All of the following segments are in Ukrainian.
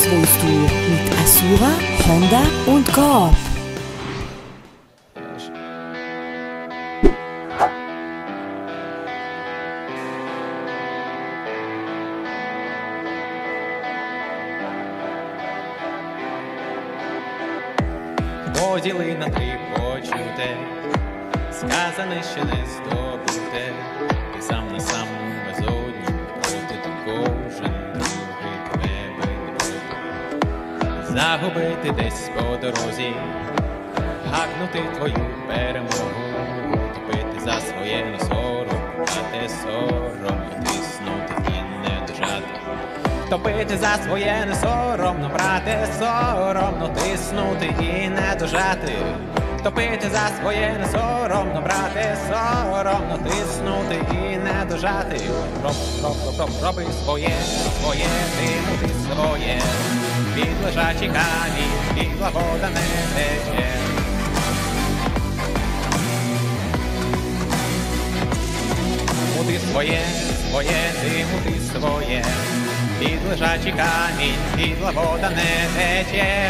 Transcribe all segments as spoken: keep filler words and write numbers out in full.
Swiss Voice Tour mit Asura, Honda und Coop. Поділи на три почуте, сказане, що не здобуте, ти сам на самому безодні, проти то кожен другий тебе винен. Загубити десь по дорозі, гакнути твою перемогу, топити за своє на сором, брати сором, і тиснути і не дожати. Топити за своє не соромно, брате, соромно, тиснути і не дожати. Топити за своє не соромно, брате, соромно, тиснути і не дожати. Роб, роб, роб, роб, роби своє, своє, тимути своє. Під лежачий камінь, біла вода не тече. Мути своє, своє, тимути своє. Під лежачий камінь, біла вода не тече.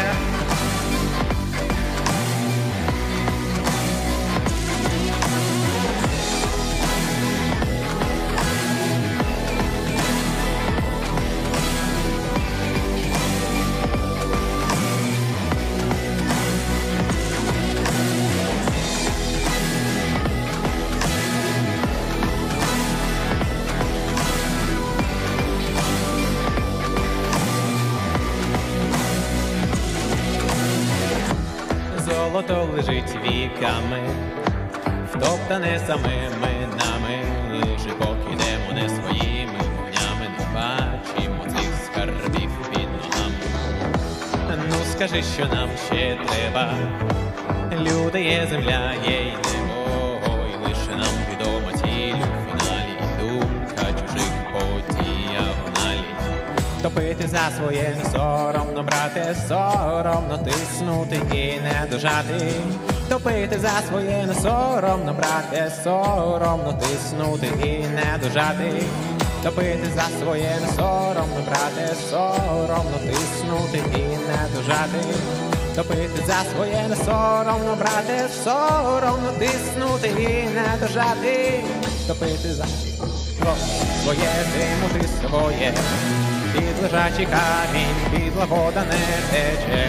Золото лежить віками, втоптане самими нами, Шипок ідемо не своїми вогнями, не бачимо цих скарбів під ногами. Ну скажи, що нам ще треба, люди є, земля є й небо, і лише нам відома ціль у фіналі, і думка чужих по діагоналі. Топити за своє не соромно, брате, соромно, тиснути і не дожати. Топити за своє не соромно, брате, соромно, тиснути і не дожати. Топити за своє не соромно, брате, соромно, тиснути і не дожати. Топити за своє не соромно, брате, соромно, тиснути і не дожати. Топити за своє, тимути своє. Під лежачий камінь, підла вода не тече.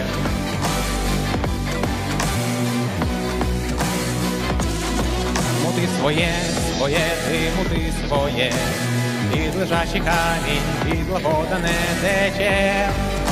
Мути своє, своє, ти мути своє. Під лежачий камінь, підла вода не тече.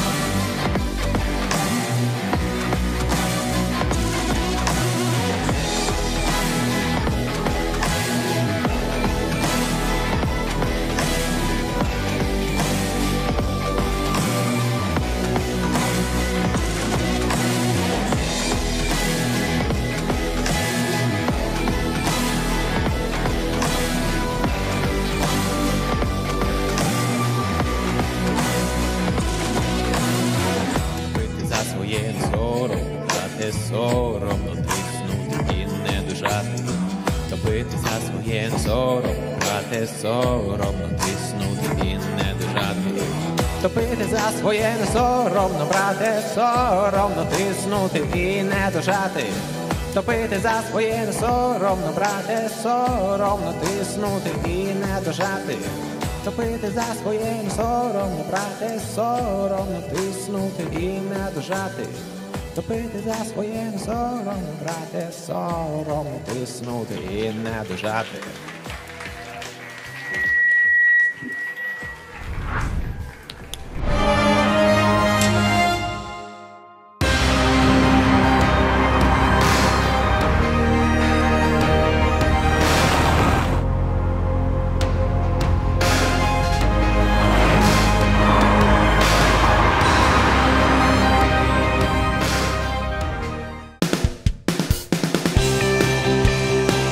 Своє сором, брате, соромно, тиснути і не дожати. Топити за своє сором, брате, соромно, тиснути і не дожати. Топити за своє не соромно, брате, соромно, тиснути і не дожати. Топити за своє не соромно, брате, соромно, тиснути і не дожати. Топити за своє не соромно, брате, соромно, тиснути і не дожати. Топити за своє не соромно, брате, соромно, тиснути і не дожати.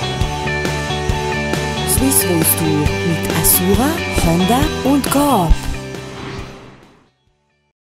Swiss Voice Tour mit Asura, Honda und Coop.